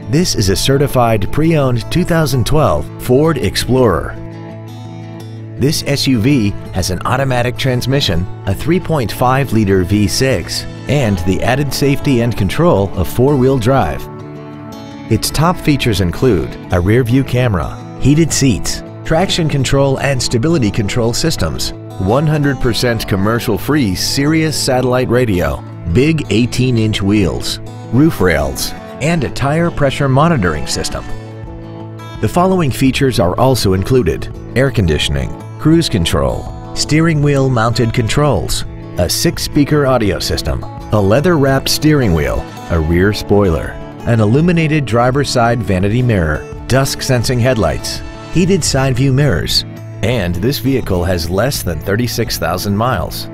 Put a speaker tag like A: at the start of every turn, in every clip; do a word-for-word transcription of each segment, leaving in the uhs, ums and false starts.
A: This is a certified pre-owned two thousand twelve Ford Explorer. This S U V has an automatic transmission, a three point five liter V six, and the added safety and control of four-wheel drive. Its top features include a rear-view camera, heated seats, traction control and stability control systems, one hundred percent commercial-free Sirius satellite radio, big eighteen inch wheels, roof rails, and a tire pressure monitoring system. The following features are also included: air conditioning, cruise control, steering wheel mounted controls, a six-speaker audio system, a leather-wrapped steering wheel, a rear spoiler, an illuminated driver's side vanity mirror, dusk-sensing headlights, heated side view mirrors, and this vehicle has less than thirty-six thousand miles.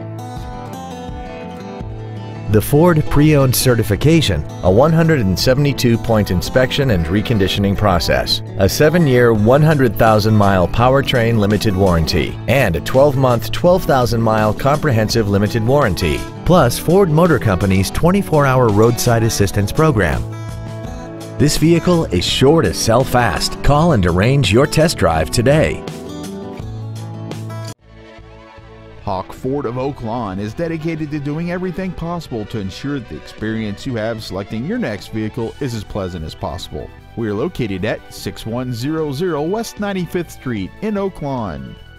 A: The Ford Pre-Owned Certification, a one hundred seventy-two point inspection and reconditioning process, a seven year, one hundred thousand mile powertrain limited warranty, and a twelve month, twelve thousand mile comprehensive limited warranty, plus Ford Motor Company's twenty-four hour roadside assistance program. This vehicle is sure to sell fast. Call and arrange your test drive today.
B: Hawk Ford of Oak Lawn is dedicated to doing everything possible to ensure that the experience you have selecting your next vehicle is as pleasant as possible. We are located at six one zero zero West ninety-fifth Street in Oak Lawn.